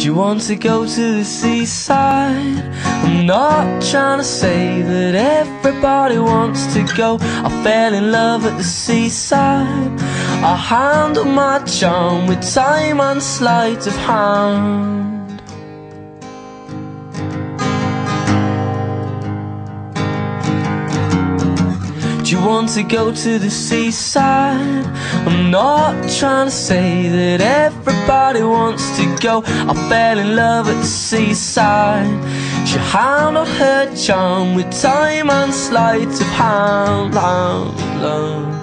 Do you want to go to the seaside? I'm not trying to say that everybody wants to go. I fell in love at the seaside. I handle my charm with time and sleight of hand. Do you want to go to the seaside? I'm not trying to say that everybody wants to go. I fell in love at the seaside. She handled her charm with time and sleight of hand.